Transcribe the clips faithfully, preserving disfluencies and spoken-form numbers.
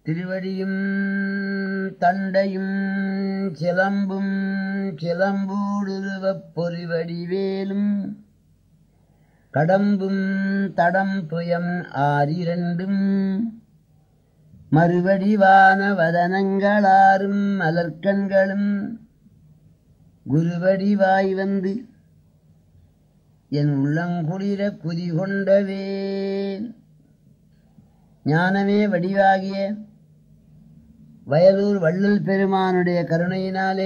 திருவடியும் தண்டையும் சிலம்பும் சிலம்பூடுருவப் பொறிவடிவேலும் கடம்பும் தடம்புயம் ஆறிரண்டும் மறுவடிவான வதனங்களாரும் மலர்க்கண்களும் குருவடிவாய் வந்து என் உள்ளங்குளிர குதி கொண்டவே. ஞானமே வடிவாகிய வயலூர் வள்ளல் பெருமானுடைய கருணையினாலே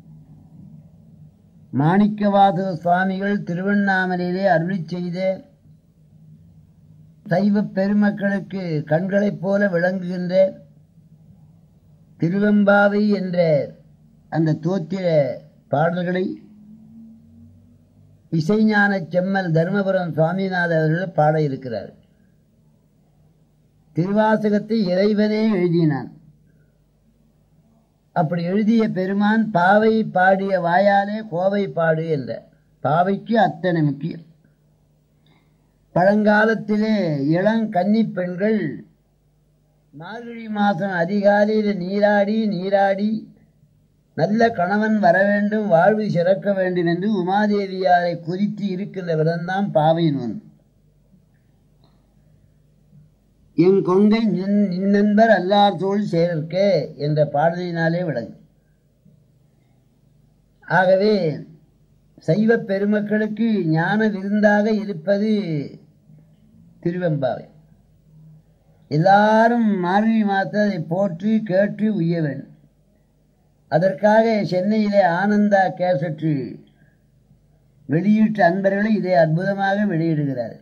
மாணிக்கவாசக சுவாமிகள் திருவண்ணாமலையிலே அருளிச் செய்த சைவ பெருமக்களுக்கு கண்களைப் போல விளங்குகின்ற திருவெம்பாவை என்ற அந்த தோத்திர பாடல்களை இசைஞான செம்மல் தர்மபுரம் சுவாமிநாதர் அவர்கள் பாட இருக்கிறார். திருவாசகத்தை இறைவனே எழுதினான். அப்படி எழுதிய பெருமான் பாவை பாடிய வாயாலே கோவை பாடு என்ற பாவைக்கு அத்தனை முக்கியம். பழங்காலத்திலே இளங்கன்னி பெண்கள் மார்கழி மாதம் அதிகாலையில் நீராடி நீராடி நல்ல கணவன் வர வேண்டும், வாழ்வு சிறக்க வேண்டும் என்று உமாதேவியாரை குறித்து இருக்கின்ற விதம்தான் பாவை நோன். என் கொங்கை நின் நின்னன்பர் அல்லார் தோள் சேர்க்க என்ற பாடலினாலே விளங்கும். ஆகவே சைவ பெருமக்களுக்கு ஞான விருந்தாக இருப்பது திருவெம்பாவை. எல்லாரும் மார்கழி மாதத்தை அதை போற்றி கேட்டு உய்ய வேண்டும். அதற்காக சென்னையிலே ஆனந்தா கேசட்டு வெளியிட்ட அன்பர்களை இதை அற்புதமாக வெளியிடுகிறார்.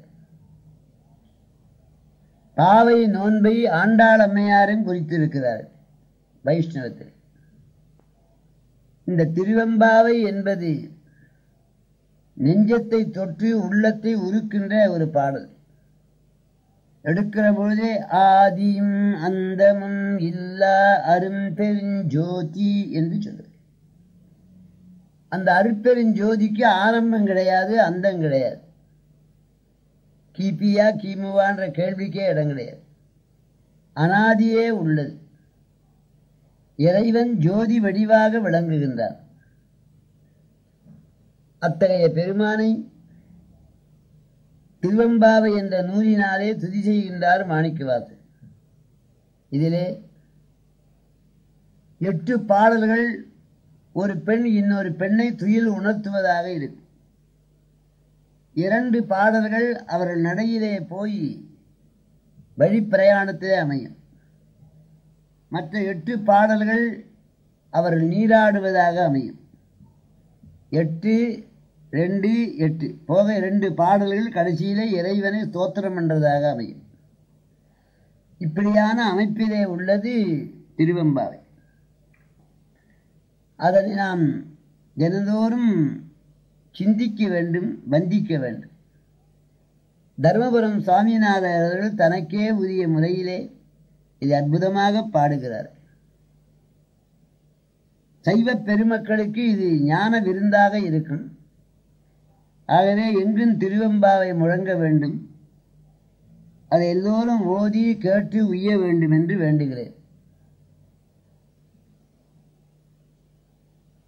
பாவை நோன்பை ஆண்டாள் அம்மையாரும் குறித்திருக்கிறார் வைஷ்ணவத்தில். இந்த திருவெம்பாவை என்பது நெஞ்சத்தை தொற்று உள்ளத்தை உருக்கின்ற ஒரு பாடல். எடுக்கிற பொழுதே ஆதியும் அந்தமும் இல்லா அரும்பெருஞ்சோதி என்று சொல்லு. அந்த அருட்பெருஞ்சோதிக்கு ஆரம்பம் கிடையாது, அந்தம் கிடையாது. கிபியா கிமுவான்ற கேள்விக்கே இடம் கிடையாது. அனாதியே உள்ளது. இறைவன் ஜோதி வடிவாக விளங்குகின்றார். அத்தகைய பெருமானை திருவெம்பாவை என்ற நூலினாலே துதி செய்கின்றார் மாணிக்கவாசகர். இதிலே எட்டு பாடல்கள் ஒரு பெண் இன்னொரு பெண்ணை துயில் உணர்த்துவதாக இருக்கும். இரண்டு பாடல்கள் அவர்கள் நடையிலே போய் வழிப்பிரயாணத்திலே அமையும். மற்ற எட்டு பாடல்கள் அவர்கள் நீராடுவதாக அமையும். எட்டு ரெண்டு எட்டு போக இரண்டு பாடல்கள் கடைசியிலே இறைவனை ஸ்தோத்திரம் என்றதாக அமையும். இப்படியான அமைப்பிலே உள்ளது திருவெம்பாவை. அதனை நாம் தினந்தோறும் சிந்திக்க வேண்டும், வந்திக்க வேண்டும். தர்மபுரம் சுவாமிநாதர் அவர்கள் தனக்கே உரிய முறையிலே இது அற்புதமாக பாடுகிறார். சைவ பெருமக்களுக்கு இது ஞான விருந்தாக இருக்கும். ஆகவே எங்கும் திருவெம்பாவை முழங்க வேண்டும். அதை எல்லோரும் ஓதி கேட்டு உய்ய வேண்டும் என்று வேண்டுகிறேன்.